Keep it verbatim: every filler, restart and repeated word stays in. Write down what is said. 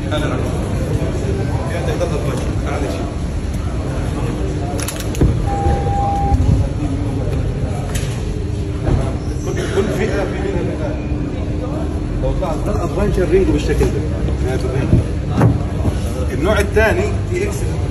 هلا هلا يا ده يضل الضيف تعال شيء كل فئه في منها فئات. لو طلعت ثلاث ادفانشر رينجو بالشكل ده. النوع الثاني تي اكس